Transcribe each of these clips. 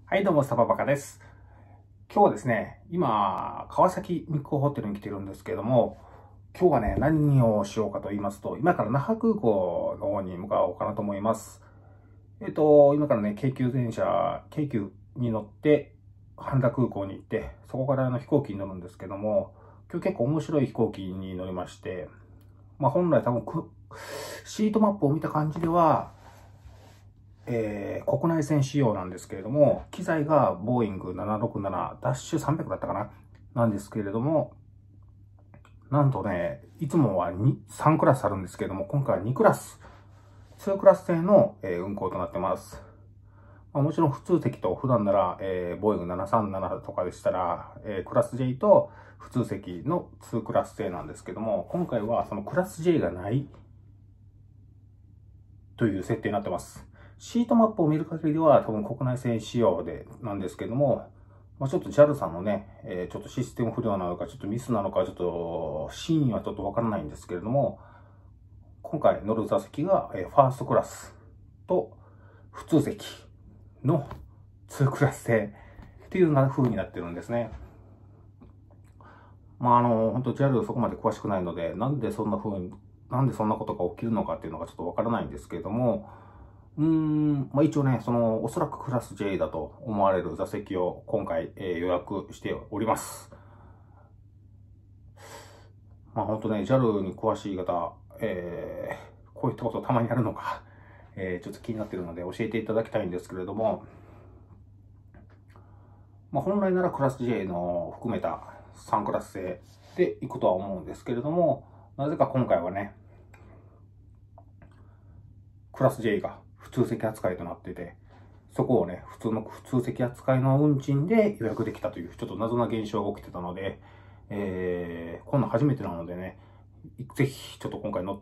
はい、どうも、サババカです。今日はですね、今、川崎日光ホテルに来てるんですけれども、今日はね、何をしようかと言いますと、今から那覇空港の方に向かおうかなと思います。今からね、京急に乗って、羽田空港に行って、そこから飛行機に乗るんですけども、今日結構面白い飛行機に乗りまして、本来多分シートマップを見た感じでは、国内線仕様なんですけれども、機材がボーイング767-300だったかななんですけれども、なんとね、いつもは3クラスあるんですけれども、今回は2クラス、2クラス制の、運航となってます。もちろん普通席と普段なら、ボーイング737とかでしたら、クラス J と普通席の2クラス制なんですけども、今回はそのクラス J がないという設定になってます。シートマップを見る限りでは多分国内線仕様なんですけども、ちょっと JAL さんのね、ちょっとシステム不良なのか、ちょっとミスなのか、ちょっと真意はちょっとわからないんですけれども、今回乗る座席がファーストクラスと普通席の2クラス制っていう風になってるんですね。本当 JAL そこまで詳しくないので、なんでそんなことが起きるのかっていうのがちょっとわからないんですけれども、一応ね、おそらくクラス J だと思われる座席を今回、予約しております。本当ね、JAL に詳しい方、こういったことたまにあるのか、ちょっと気になっているので教えていただきたいんですけれども、本来ならクラス J の含めた3クラス制で行くとは思うんですけれども、なぜか今回はね、クラス J が普通席扱いとなっていて、そこをね、普通席扱いの運賃で予約できたという、ちょっと謎な現象が起きてたので、こんなん初めてなのでね、ぜひちょっと今回乗って、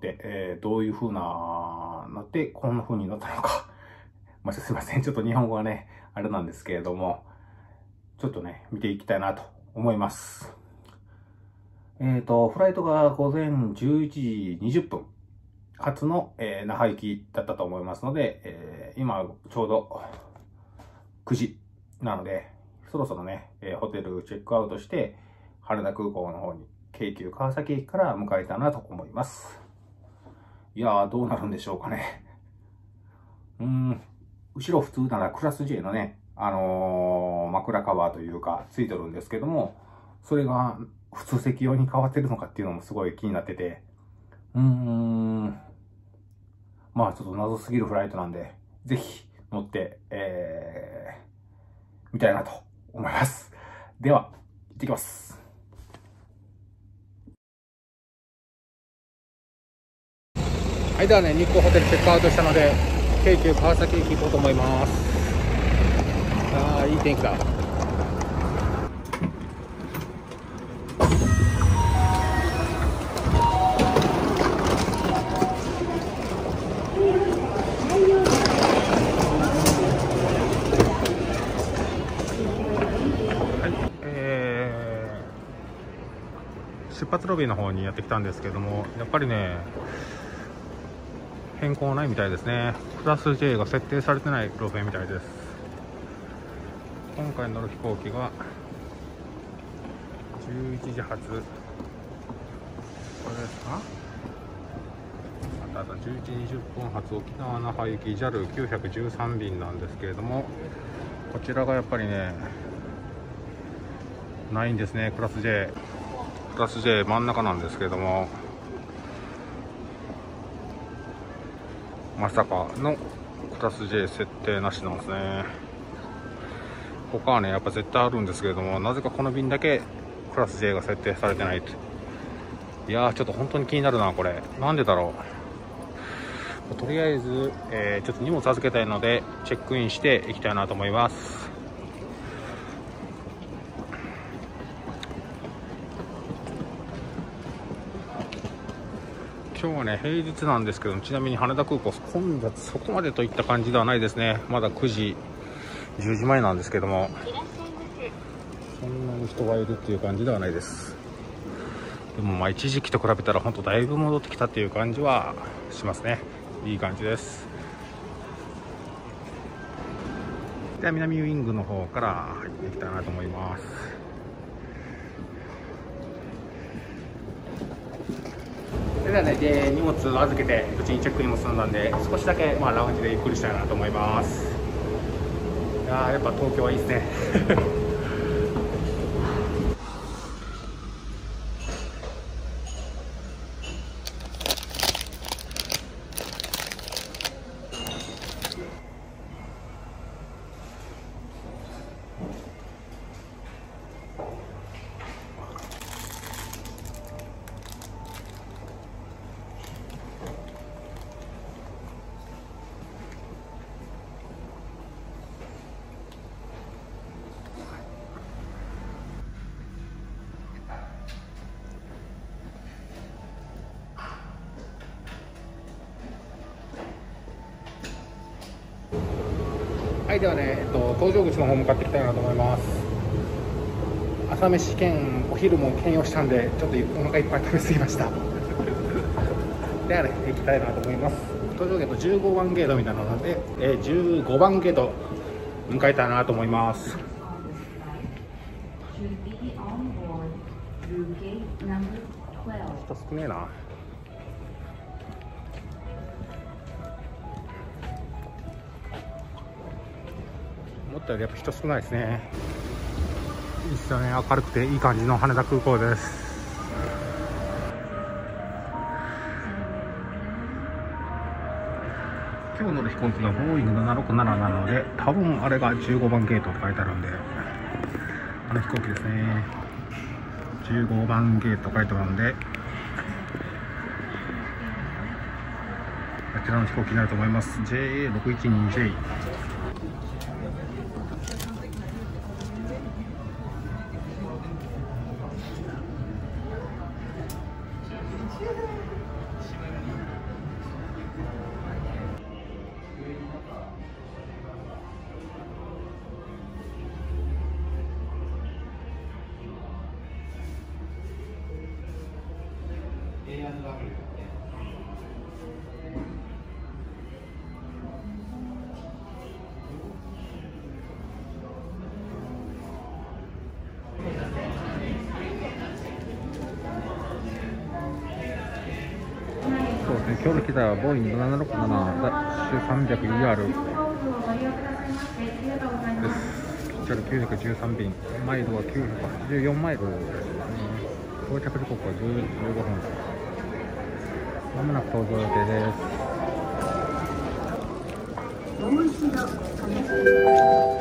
どういう風なってこんな風になったのか。すいません。ちょっと日本語はね、あれなんですけれども、ちょっとね、見ていきたいなと思います。フライトが午前11時20分。初の、那覇行きだったと思いますので、今ちょうど9時なので、そろそろね、ホテルチェックアウトして、羽田空港の方に京急川崎駅から向かいたいなと思います。いやー、どうなるんでしょうかね。後ろ普通ならクラス J のね、枕カバーというか、ついてるんですけども、それが普通席用に変わってるのかっていうのもすごい気になってて、ちょっと謎すぎるフライトなんで、ぜひ乗って、みたいなと思います。では、行ってきます。はい、ではね、日光ホテルチェックアウトしたので、京急川崎駅行こうと思います。いい天気だ。出発ロビーの方にやってきたんですけども、やっぱりね、変更ないみたいですね。クラス J が設定されてない路線みたいです。今回乗る飛行機が11時発、これですか。あと11時20分発沖縄那覇行き JAL913 便なんですけれども、こちらがやっぱりね、ないんですね。クラス J 真ん中なんですけれども、まさかのクラス J 設定なしなんですね。他はね、やっぱ絶対あるんですけれども、なぜかこの便だけクラス J が設定されてないと。いやー、ちょっと本当に気になるな、これ。なんでだろう。とりあえず、ちょっと荷物預けたいので、チェックインしていきたいなと思います。今日はね、平日なんですけども、ちなみに羽田空港混雑そこまでといった感じではないですね。まだ9時、10時前なんですけども、そんなに人がいるっていう感じではないです。でも一時期と比べたら本当だいぶ戻ってきたっていう感じはしますね。いい感じです。 では南ウイングの方から入っていきたいなと思います。それではね、で荷物預けて無事にチェックインも済んだんで、少しだけラウンジでゆっくりしたいなと思います。いやー、やっぱ東京はいいですね。はい、ではね、搭乗口の方向かっていきたいなと思います。朝飯兼お昼も兼用したんで、ちょっとお腹いっぱい食べ過ぎました。ではね、行きたいなと思います。搭乗ゲート15番ゲートみたいなので、15番ゲート向かいたいなと思います。人少ねえな。思ったよりやっぱ人少ないですね。いいっすよね、明るくていい感じの羽田空港です。今日乗る飛行機がボーイング767なので、多分あれが15番ゲートって書いてあるんで、あの飛行機ですね。15番ゲート書いてあるんで、こちらの飛行機になると思います。 JA612J。そうですね、今日の機材はボーイング767-300ER です。こちら913便、マイルは984マイルですね。到着時刻は10時15分。まもなく搭乗予定です。もう一度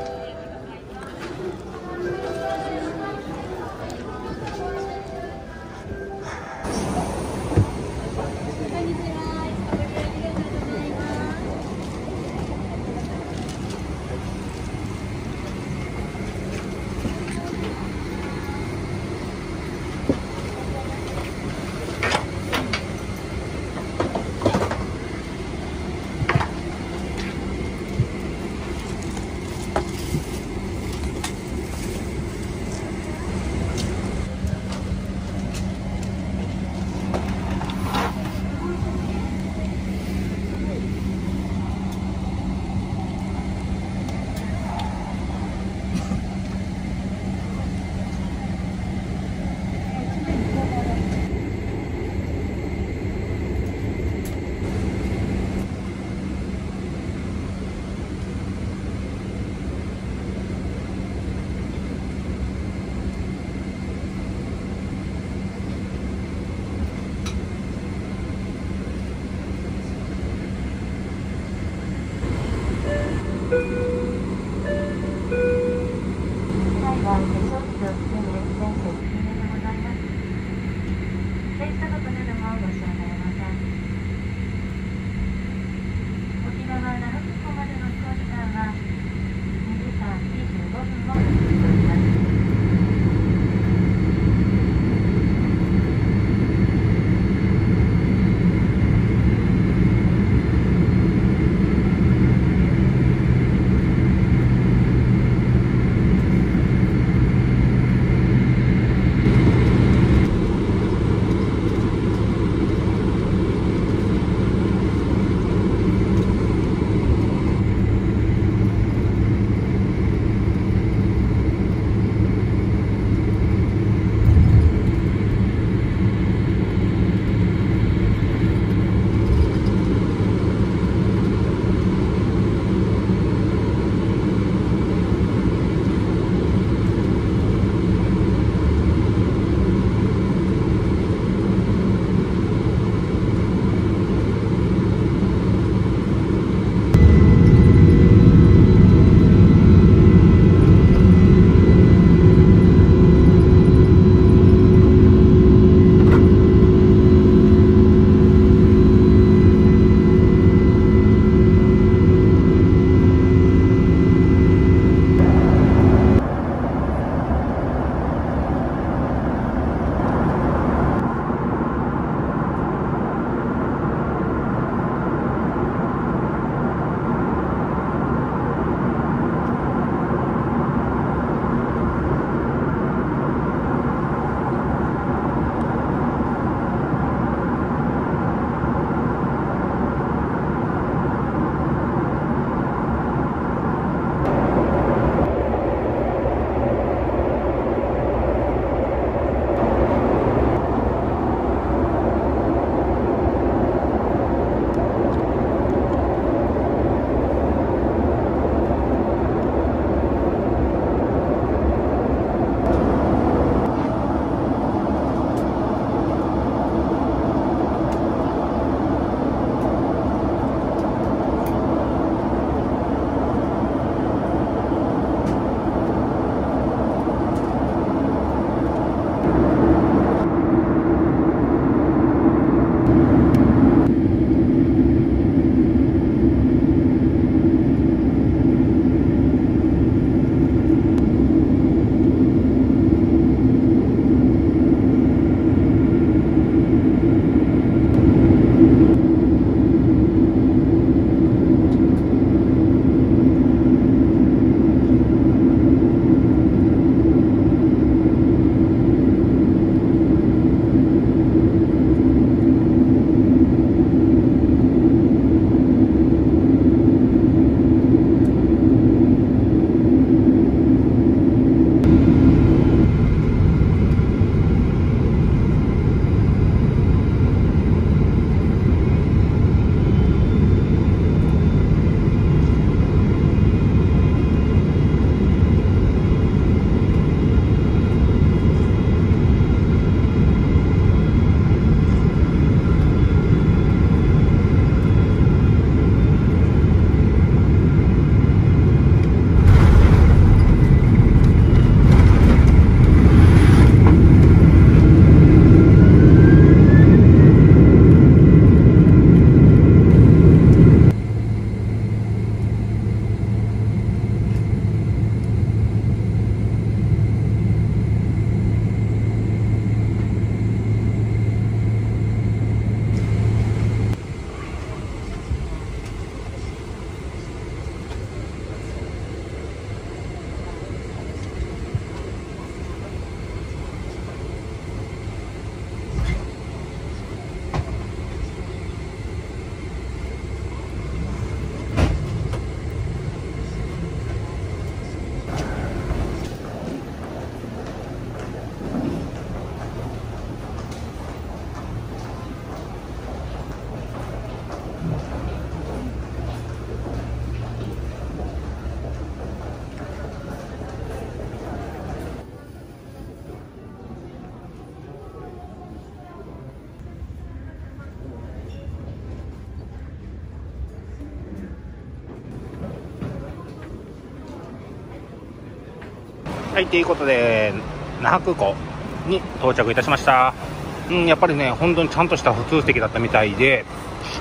はい、ということで、那覇空港に到着いたしました。やっぱりね、本当にちゃんとした普通席だったみたいでして、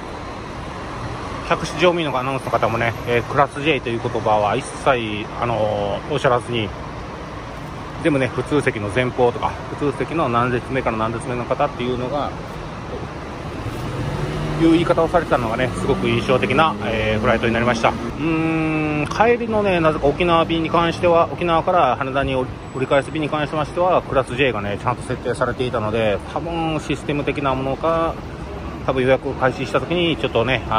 客室乗務員のアナウンスの方もね、クラス J という言葉は一切、おっしゃらずに、全部ね、普通席の前方とか、普通席の何列目から何列目の方っていうのが、いう言い方をされてたのがね、すごく印象的な、フライトになりました。帰りのね、なぜか沖縄便に関しては、沖縄から羽田に折り返す便に関しましては、クラス J がね、ちゃんと設定されていたので、多分システム的なものか、多分予約を開始した時に、ちょっとね、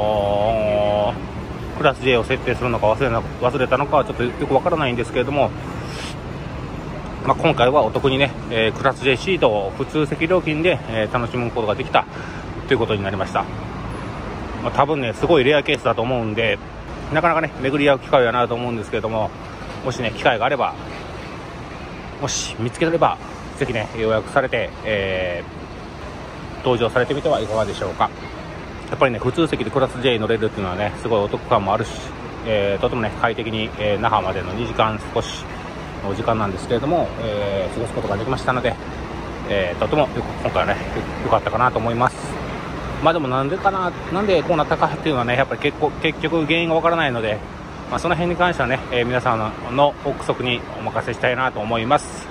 クラス J を設定するのか忘れたのかはちょっとよくわからないんですけれども、今回はお得にね、クラス J シートを普通席料金で、楽しむことができたということになりました。多分ね、すごいレアケースだと思うんで、なかなかね、巡り合う機会はないと思うんですけれども、もしね、機会があれば、もし見つけられれば、ぜひね、予約されて、搭乗されてみてはいかがでしょうか。やっぱりね、普通席でクラス J に乗れるっていうのはね、すごいお得感もあるし、とてもね、快適に、那覇までの2時間少しのお時間なんですけれども、過ごすことができましたので、とても今回はね、良かったかなと思います。でもなんでこうなったかっていうのはね、やっぱり結局原因がわからないので、その辺に関してはね、皆さんの憶測にお任せしたいなと思います。